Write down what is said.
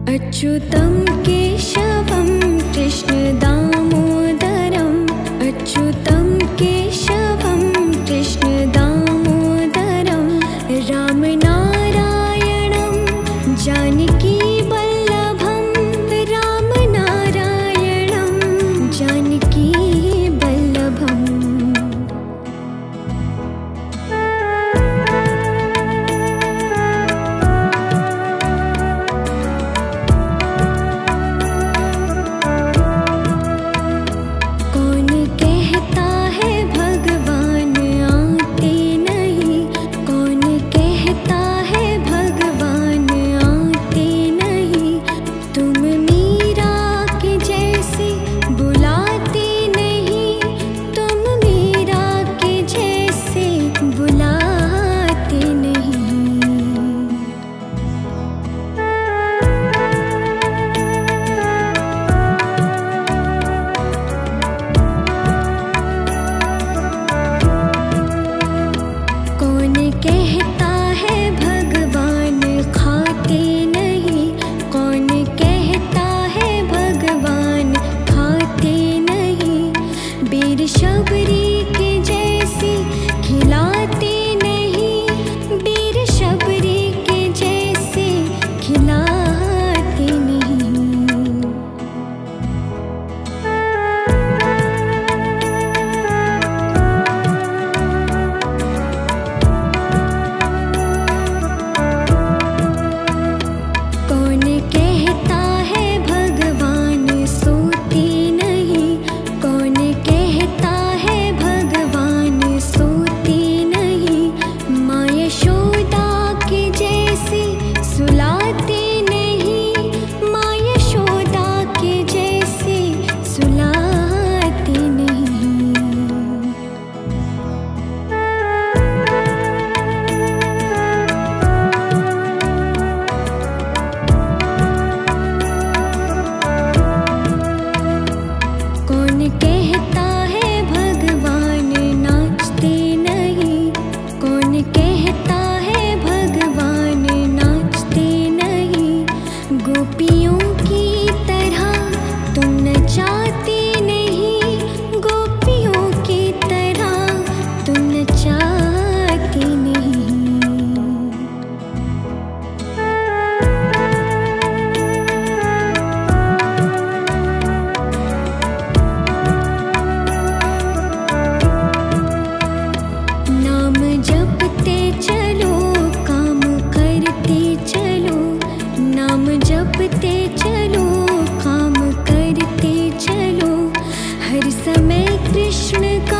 अच्युतं केशवं कृष्ण दामोदरम् अच्युतं केशवं कृष्ण दामोदरं रामनारायणं जानकी वल्लभं रामनारायणं जानकी वल्लभम् शबरी के जैसी खिलाते नहीं बीर शबरी के जैसे खिलाते नहीं कौन कहता है भगवान सोते नहीं कौन कहता है भगवान सोते नहीं माँ यशोदा के जैसे सुलाते नहीं माँ यशोदा के जैसे सुलाते नहीं कौन कहता है भगवान नाचते नहीं कौन कहता है भगवान नाचते नहीं गोपियों की तरह तुम नचाते नहीं गोपियों की तरह तुम नचाते नहीं नाम जपते चलो काम करते चलो नाम जपते चलो काम करते चलो हर समय कृष्ण का